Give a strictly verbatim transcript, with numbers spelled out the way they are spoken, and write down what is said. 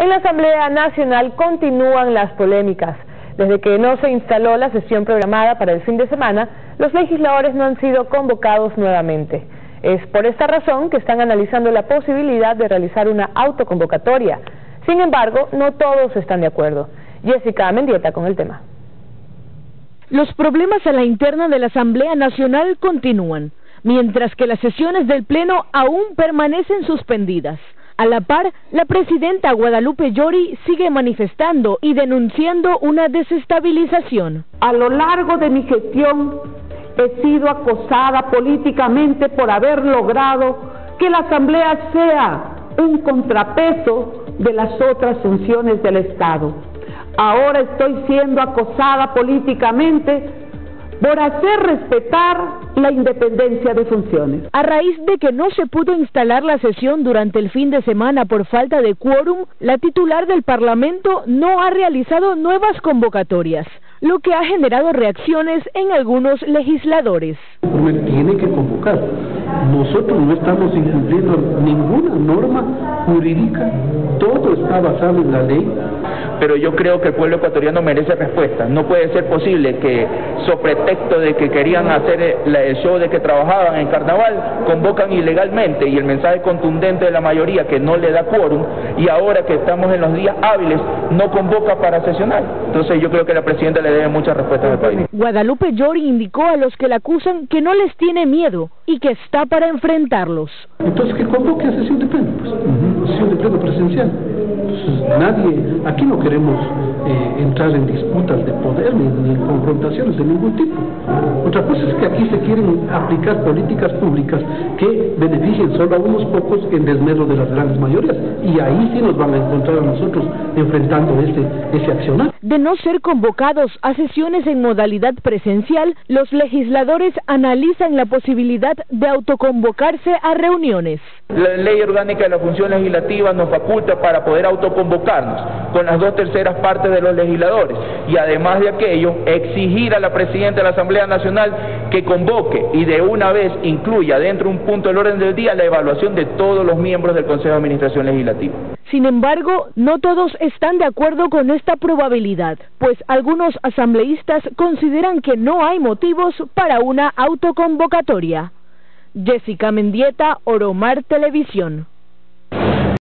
En la Asamblea Nacional continúan las polémicas. Desde que no se instaló la sesión programada para el fin de semana, los legisladores no han sido convocados nuevamente. Es por esta razón que están analizando la posibilidad de realizar una autoconvocatoria. Sin embargo, no todos están de acuerdo. Jessica Mendieta con el tema. Los problemas a la interna de la Asamblea Nacional continúan, mientras que las sesiones del Pleno aún permanecen suspendidas. A la par, la presidenta Guadalupe Llori sigue manifestando y denunciando una desestabilización. A lo largo de mi gestión he sido acosada políticamente por haber logrado que la Asamblea sea un contrapeso de las otras funciones del Estado. Ahora estoy siendo acosada políticamente por hacer respetar la independencia de funciones. A raíz de que no se pudo instalar la sesión durante el fin de semana por falta de quórum, la titular del Parlamento no ha realizado nuevas convocatorias, lo que ha generado reacciones en algunos legisladores. Me tiene que convocar. Nosotros no estamos incumpliendo ninguna norma jurídica, todo está basado en la ley. Pero yo creo que el pueblo ecuatoriano merece respuesta. No puede ser posible que, sobre pretexto de que querían hacer el show de que trabajaban en carnaval, convocan ilegalmente, y el mensaje contundente de la mayoría que no le da quórum, y ahora que estamos en los días hábiles, no convoca para sesionar. Entonces yo creo que la presidenta le debe muchas respuestas al país. Guadalupe Llori indicó a los que la acusan que no les tiene miedo y que está para enfrentarlos. Entonces que convoque a sesión de pleno, pues, uh-huh. sesión de pleno presencial. Entonces, nadie, aquí no queremos eh, entrar en disputas de poder ni, ni en confrontaciones de ningún tipo. Otra cosa es que aquí se quieren aplicar políticas públicas que beneficien solo a unos pocos en desmedro de las grandes mayorías, y ahí sí nos van a encontrar a nosotros enfrentando ese, ese accionar. De no ser convocados a sesiones en modalidad presencial, los legisladores analizan la posibilidad de autoconvocarse a reuniones. La ley orgánica de la función legislativa nos faculta para poder autoconvocarnos con las dos terceras partes de los legisladores, y además de aquello, exigir a la presidenta de la Asamblea Nacional que convoque y de una vez incluya dentro de un punto del orden del día la evaluación de todos los miembros del Consejo de Administración Legislativa. Sin embargo, no todos están de acuerdo con esta probabilidad, pues algunos asambleístas consideran que no hay motivos para una autoconvocatoria. Jessica Mendieta, Oromar Televisión.